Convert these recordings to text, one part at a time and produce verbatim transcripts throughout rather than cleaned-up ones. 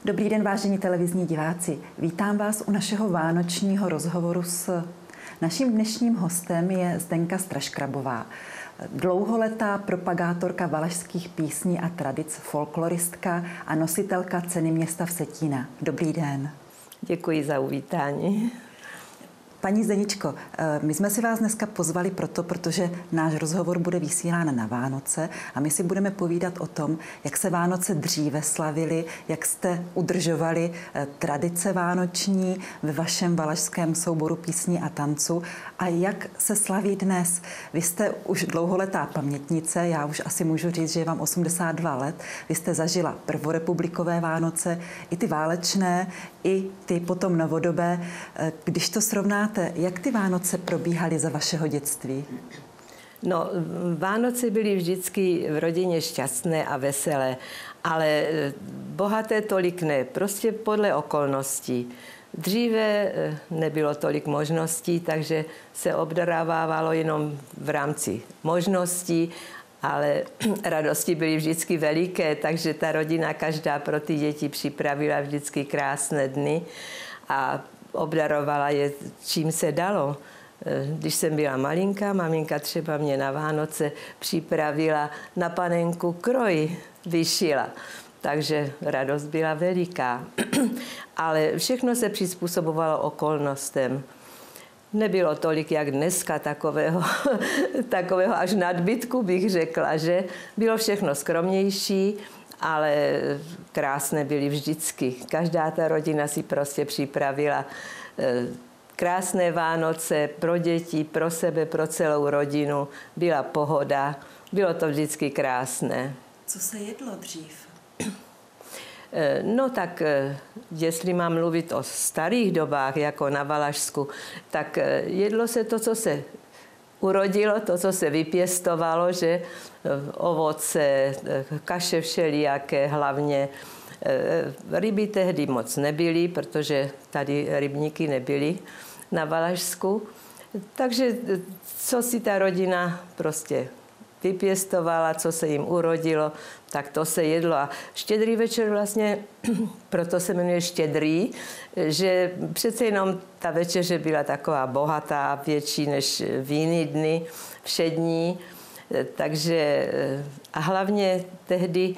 Dobrý den, vážení televizní diváci. Vítám vás u našeho vánočního rozhovoru s... Naším dnešním hostem je Zdenka Straškrabová, dlouholetá propagátorka valašských písní a tradic, folkloristka a nositelka ceny města Vsetína. Dobrý den. Děkuji za uvítání. Paní Zdeničko, my jsme si vás dneska pozvali proto, protože náš rozhovor bude vysílán na Vánoce a my si budeme povídat o tom, jak se Vánoce dříve slavily, jak jste udržovali tradice vánoční ve vašem valašském souboru písní a tancu a jak se slaví dnes. Vy jste už dlouholetá pamětnice, já už asi můžu říct, že je vám osmdesát dva let. Vy jste zažila prvorepublikové Vánoce, i ty válečné, i ty potom novodobé. Když to srovnáte, jak ty Vánoce probíhaly za vašeho dětství? No, Vánoce byly vždycky v rodině šťastné a veselé, ale bohaté tolik ne, prostě podle okolností. Dříve nebylo tolik možností, takže se obdarávávalo jenom v rámci možností, ale radosti byly vždycky veliké, takže ta rodina každá pro ty děti připravila vždycky krásné dny a obdarovala je, čím se dalo. Když jsem byla malinká, maminka třeba mě na Vánoce připravila na panenku kroj, vyšila. Takže radost byla veliká. Ale všechno se přizpůsobovalo okolnostem. Nebylo tolik, jak dneska, takového, takového až nadbytku, bych řekla, že bylo všechno skromnější, ale krásné byly vždycky. Každá ta rodina si prostě připravila krásné Vánoce pro děti, pro sebe, pro celou rodinu. Byla pohoda, bylo to vždycky krásné. Co se jedlo dřív? No tak, jestli mám mluvit o starých dobách, jako na Valašsku, tak jedlo se to, co se urodilo, to, co se vypěstovalo, že ovoce, kaše všelijaké, hlavně ryby tehdy moc nebyly, protože tady rybníky nebyly na Valašsku. Takže co si ta rodina prostě vypěstovala, co se jim urodilo, tak to se jedlo. A štědrý večer vlastně, proto se jmenuje štědrý, že přece jenom ta večeře byla taková bohatá, větší než v jiný dny, všední. Takže a hlavně tehdy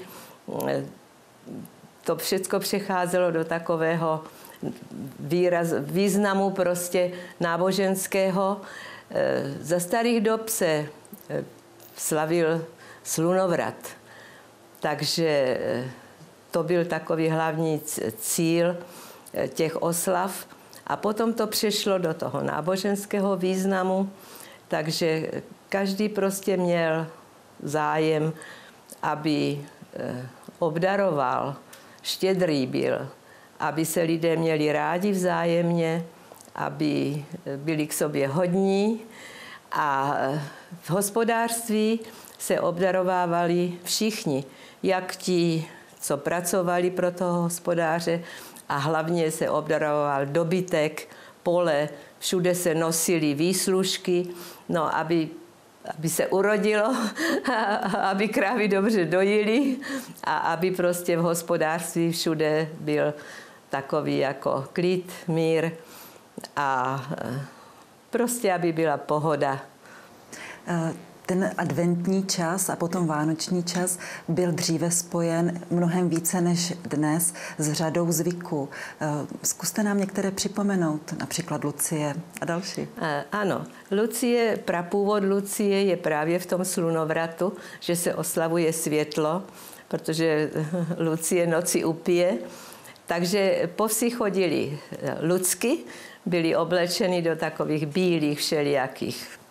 to všechno přecházelo do takového výraz, významu prostě náboženského. Za starých dob se slavil slunovrat. Takže to byl takový hlavní cíl těch oslav. A potom to přešlo do toho náboženského významu, takže každý prostě měl zájem, aby obdaroval, štědrý byl, aby se lidé měli rádi vzájemně, aby byli k sobě hodní. A v hospodářství se obdarovávali všichni, jak ti, co pracovali pro toho hospodáře, a hlavně se obdaroval dobytek, pole, všude se nosily výslužky, no, aby, aby se urodilo, aby krávy dobře dojily a aby prostě v hospodářství všude byl takový jako klid, mír a prostě, aby byla pohoda. Ten adventní čas a potom vánoční čas byl dříve spojen mnohem více než dnes s řadou zvyků. Zkuste nám některé připomenout, například Lucie a další. Ano, Lucie, prapůvod Lucie je právě v tom slunovratu, že se oslavuje světlo, protože Lucie noci upije. Takže po vsi chodili lucky, byli oblečeni do takových bílých všelijakých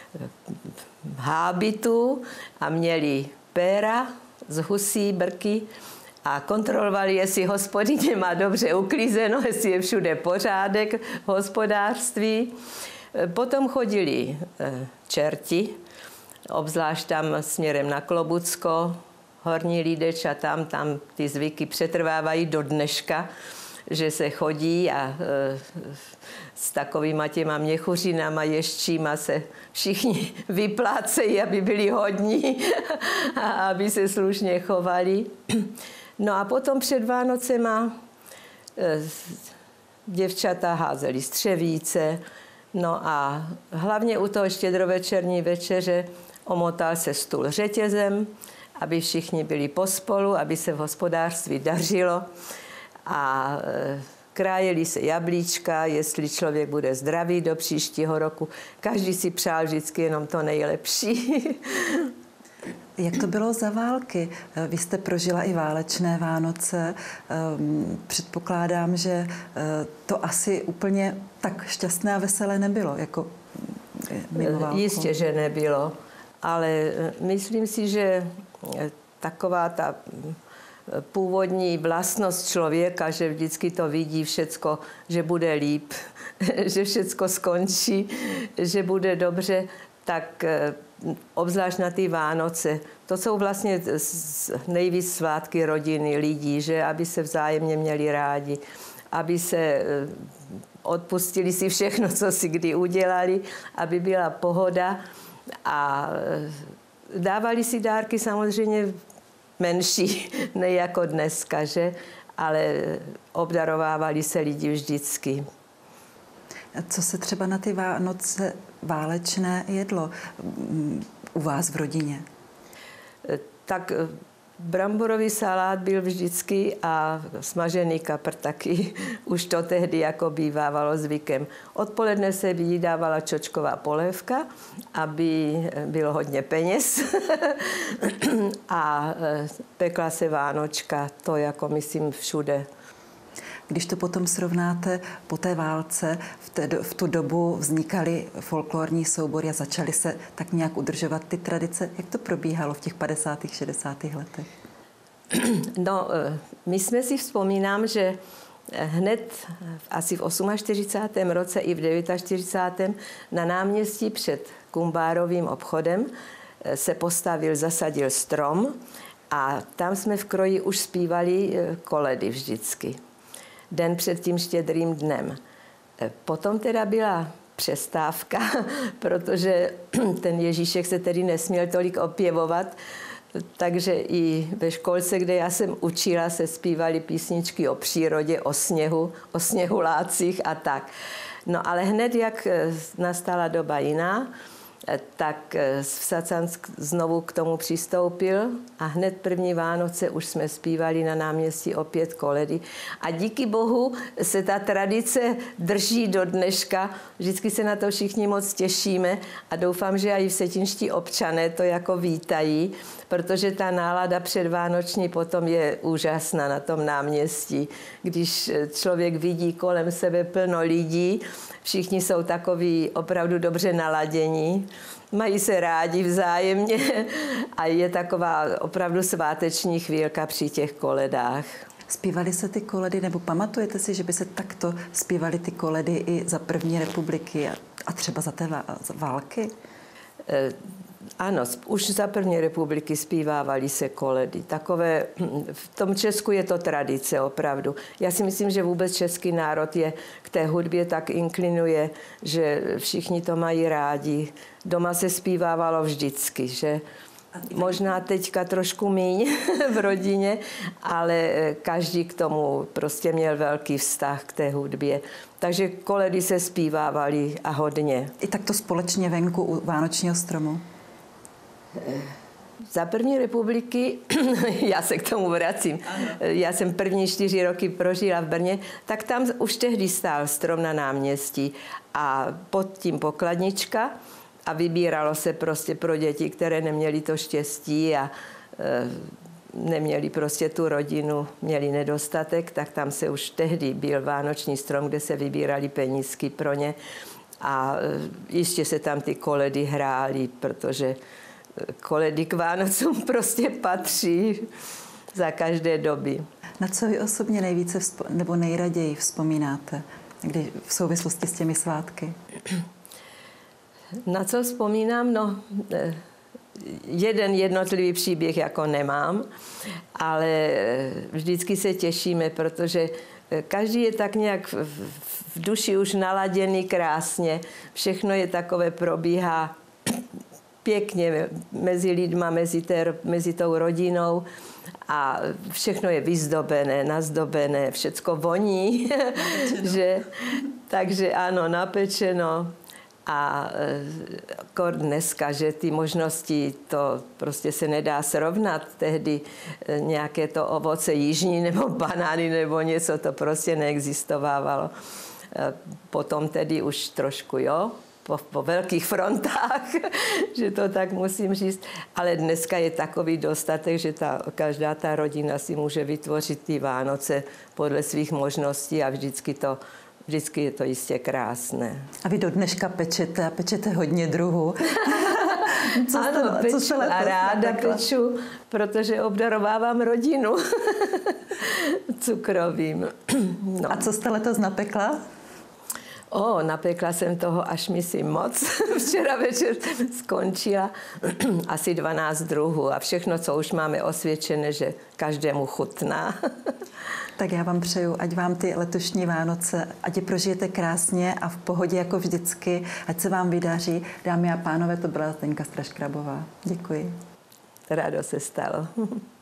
hábitů a měli péra z husí, brky a kontrolovali, jestli hospodyně má dobře uklízeno, jestli je všude pořádek v hospodářství. Potom chodili čerti, obzvlášť tam směrem na Klobucko, Horní Lídeč a tam, tam ty zvyky přetrvávají do dneška, že se chodí a e, s takovýma těma měchuřinama, ješčíma se všichni vyplácejí, aby byli hodní a aby se slušně chovali. No a potom před Vánocema děvčata házeli střevíce, no a hlavně u toho štědrovečerní večeře omotal se stůl řetězem, aby všichni byli pospolu, aby se v hospodářství dařilo a krájeli se jablíčka, jestli člověk bude zdravý do příštího roku. Každý si přál vždycky jenom to nejlepší. Jak to bylo za války? Vy jste prožila i válečné Vánoce. Předpokládám, že to asi úplně tak šťastné a veselé nebylo, jako mimo válku. Jistě, že nebylo, ale myslím si, že taková ta původní vlastnost člověka, že vždycky to vidí všecko, že bude líp, že všecko skončí, že bude dobře, tak obzvlášť na ty Vánoce. To jsou vlastně nejvíc svátky rodiny, lidí, že aby se vzájemně měli rádi, aby se odpustili si všechno, co si kdy udělali, aby byla pohoda a dávali si dárky samozřejmě menší, ne jako dneska, že? Ale obdarovávali se lidi vždycky. Co se třeba na ty Vánoce válečné jedlo u vás v rodině? Tak bramborový salát byl vždycky a smažený kapr taky. Už to tehdy jako bývávalo zvykem. Odpoledne se vydávala čočková polévka, aby bylo hodně peněz. A pekla se vánočka, to jako myslím všude. Když to potom srovnáte po té válce, v, té, v tu dobu vznikaly folklorní soubory a začaly se tak nějak udržovat ty tradice. Jak to probíhalo v těch padesátých, šedesátých letech? No, my jsme si vzpomínám, že hned asi v čtyřicátém osmém roce i v čtyřicátém devátém na náměstí před Kumbárovým obchodem se postavil, zasadil strom a tam jsme v kroji už zpívali koledy vždycky. Den před tím štědrým dnem. Potom teda byla přestávka, protože ten Ježíšek se tedy nesměl tolik opěvovat, takže i ve školce, kde já jsem učila, se zpívaly písničky o přírodě, o sněhu, o sněhulácích a tak. No ale hned, jak nastala doba jiná, tak Vsacansk znovu k tomu přistoupil a hned první Vánoce už jsme zpívali na náměstí opět koledy. A díky bohu se ta tradice drží do dneška. Vždycky se na to všichni moc těšíme a doufám, že i vsetinští občané to jako vítají, protože ta nálada předvánoční potom je úžasná na tom náměstí. Když člověk vidí kolem sebe plno lidí, všichni jsou takoví opravdu dobře naladění, mají se rádi vzájemně a je taková opravdu sváteční chvílka při těch koledách. Zpívaly se ty koledy, nebo pamatujete si, že by se takto zpívaly ty koledy i za první republiky a, a třeba za té války? E, ano, už za první republiky zpívávaly se koledy. Takové, v tom Česku je to tradice opravdu. Já si myslím, že vůbec český národ je k té hudbě tak inklinuje, že všichni to mají rádi. Doma se zpívávalo vždycky, že možná teďka trošku míň v rodině, ale každý k tomu prostě měl velký vztah k té hudbě. Takže koledy se zpívávaly a hodně. I takto společně venku u vánočního stromu? Za první republiky, já se k tomu vracím, já jsem první čtyři roky prožila v Brně, tak tam už tehdy stál strom na náměstí a pod tím pokladnička a vybíralo se prostě pro děti, které neměly to štěstí a e, neměli prostě tu rodinu, měli nedostatek, tak tam se už tehdy byl vánoční strom, kde se vybírali penízky pro ně a e, ještě se tam ty koledy hrály, protože koledy k Vánocům prostě patří za každé doby. Na co vy osobně nejvíce vzpo- nebo nejraději vzpomínáte, když v souvislosti s těmi svátky? Na co vzpomínám? No, jeden jednotlivý příběh jako nemám, ale vždycky se těšíme, protože každý je tak nějak v duši už naladěný krásně. Všechno je takové, probíhá pěkně mezi lidma, mezi, té, mezi tou rodinou a všechno je vyzdobené, nazdobené, všecko voní, že, takže ano, napečeno. A kor dneska, že ty možnosti, to prostě se nedá srovnat. Tehdy nějaké to ovoce jižní nebo banány nebo něco, to prostě neexistovávalo. Potom tedy už trošku, jo, po, po velkých frontách, že to tak musím říct. Ale dneska je takový dostatek, že ta, každá ta rodina si může vytvořit ty Vánoce podle svých možností a vždycky to Vždycky je to jistě krásné. A vy do dneška pečete a pečete hodně druhů. Co ano, jste, peču co a ráda napekla? Peču, protože obdarovávám rodinu cukrovým. No. A co jste letos napekla? O, napekla jsem toho až myslím moc. Včera večer skončila asi dvanáct druhů a všechno, co už máme osvědčené, že každému chutná. Tak já vám přeju, ať vám ty letošní Vánoce, ať je prožijete krásně a v pohodě jako vždycky, ať se vám vydaří. Dámy a pánové, to byla Zdeňka Straškrabová. Děkuji. Rádo se stalo.